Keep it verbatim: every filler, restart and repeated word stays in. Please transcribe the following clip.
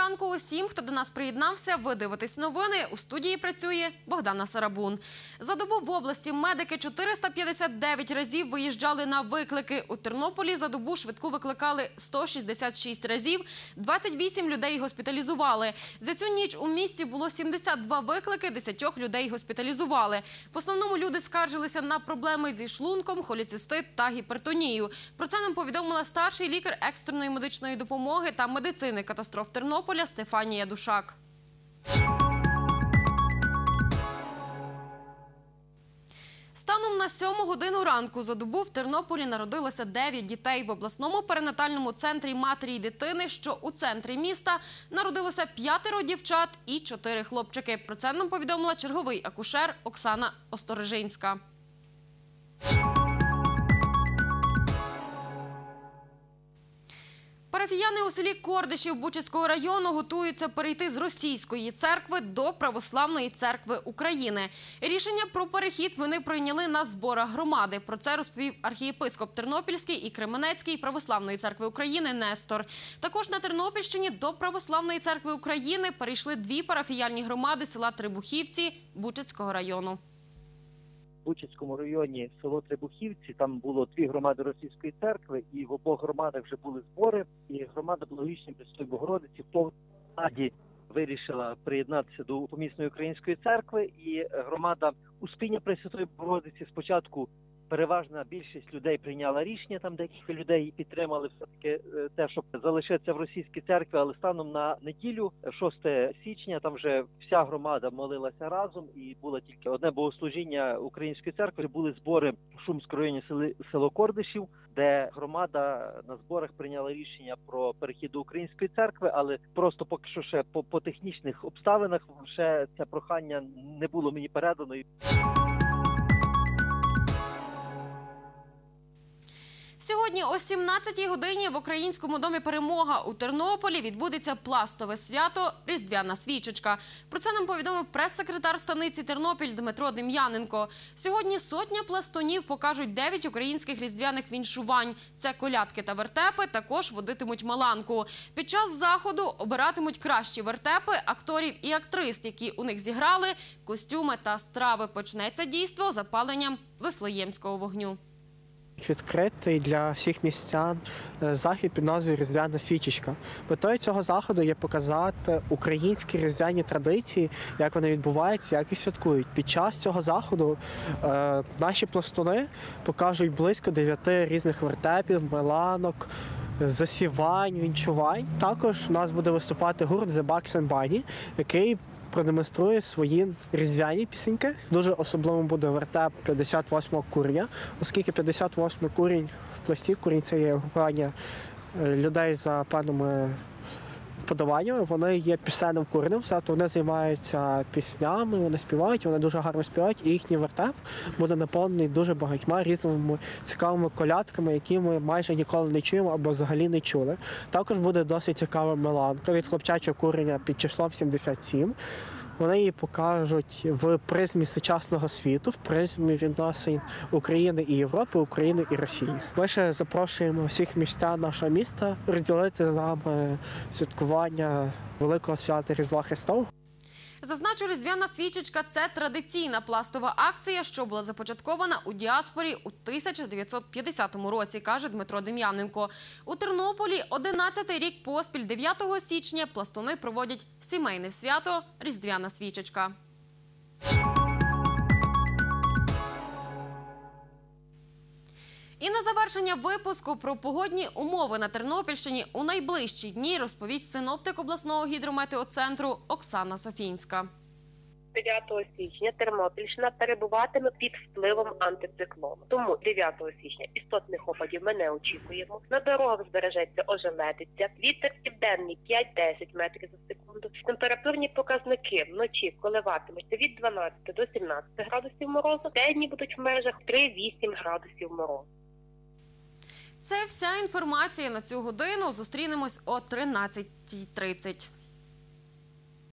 ранку усім, хто до нас приєднався. Ви дивитесь новини. У студії працює Богдана Сарабун. За добу в області медики чотириста п'ятдесят дев'ять разів виїжджали на виклики. У Тернополі за добу швидку викликали сто шістдесят шість разів. двадцять вісім людей госпіталізували. За цю ніч у місті було сімдесят два виклики, десять людей госпіталізували. В основному люди скаржилися на проблеми зі шлунком, холецистит та гіпертонію. Про це нам повідомила старший лікар екстреної медичної допомоги та медицини катастроф Тернополя Стефанія Душак. Станом на сьому годину ранку за добу в Тернополі народилося дев'ять дітей. В обласному перинатальному центрі матері й дитини, що у центрі міста, народилося п'ятеро дівчат і чотири хлопчики. Про це нам повідомила черговий акушер Оксана Осторожинська. Парафіяни у селі Кордишів Бучацького району готуються перейти з російської церкви до Православної церкви України. Рішення про перехід вони прийняли на зборах громади. Про це розповів архієпископ Тернопільський і Кременецький Православної церкви України Нестор. Також на Тернопільщині до Православної церкви України перейшли дві парафіяльні громади села Трибухівці Бучацького району. В Бучацькому районі село Трибухівці, там було дві громади Російської церкви, і в обох громадах вже були збори, і громада Благовіщення Пресвятої Богородиці в повній складі вирішила приєднатися до помісної української церкви, і громада Успіння Пресвятої Богородиці спочатку переважна більшість людей прийняла рішення, там декілька людей підтримали все-таки те, щоб залишитися в російській церкві, але станом на неділю, шостого січня, там вже вся громада молилася разом і було тільки одне богослужіння української церкви. Були збори в Шумському районі село Кордишів, де громада на зборах прийняла рішення про перехід до української церкви, але просто поки що ще по, по технічних обставинах ще це прохання не було мені передано. Сьогодні о сімнадцятій годині в Українському домі «Перемога» у Тернополі відбудеться пластове свято «Різдвяна свічечка». Про це нам повідомив прес-секретар станиці Тернопіль Дмитро Дем'яненко. Сьогодні сотня пластунів покажуть дев'ять українських різдвяних віншувань. Це колядки та вертепи, також водитимуть маланку. Під час заходу обиратимуть кращі вертепи, акторів і актрис, які у них зіграли, костюми та страви. Почнеться дійство запаленням Вифлеємського вогню. Відкритий для всіх містян захід під назвою «Різдвяна свічечка». Метою цього заходу є показати українські різдвяні традиції, як вони відбуваються, як їх святкують. Під час цього заходу е, наші пластуни покажуть близько дев'яти різних вертепів, меланок, засівань, вінчувань. Також у нас буде виступати гурт «The Bugs and Bunny», який продемонструє свої різдвяні пісеньки. Дуже особливим буде вертеп п'ятдесят восьмого курення, оскільки п'ятдесят восьмий курінь в пласті, курінь – це є групування людей за певними вподобаннями, вони є пісенним куренем, тобто вони займаються піснями, вони співають, вони дуже гарно співають, і їхній вертеп буде наповнений дуже багатьма різними цікавими колядками, які ми майже ніколи не чуємо або взагалі не чули. Також буде досить цікава меланка від хлопчачого курення під числом сімдесят сім. Вони її покажуть в призмі сучасного світу, в призмі відносин України і Європи, України і Росії. Ми ще запрошуємо всіх містян нашого міста розділити з нами святкування Великого свята Різдва Христового. Зазначу, «Різдвяна свічечка» – це традиційна пластова акція, що була започаткована у діаспорі у тисяча дев'ятсот п'ятдесятому році, каже Дмитро Дем'яненко. У Тернополі одинадцятий рік поспіль дев'ятого січня пластуни проводять сімейне свято «Різдвяна свічечка». І на завершення випуску про погодні умови на Тернопільщині у найближчі дні розповість синоптик обласного гідрометеоцентру Оксана Софінська. дев'ятого січня Тернопільщина перебуватиме під впливом антициклону. Тому дев'ятого січня істотних опадів ми не очікуємо. На дорогах збережеться ожеледиця. Вітер південний п'ять-десять метрів за секунду. Температурні показники вночі коливатимуться від дванадцяти до сімнадцяти градусів морозу. Денні будуть в межах три-вісім градусів морозу. Це вся інформація на цю годину. Зустрінемось о тринадцятій тридцять.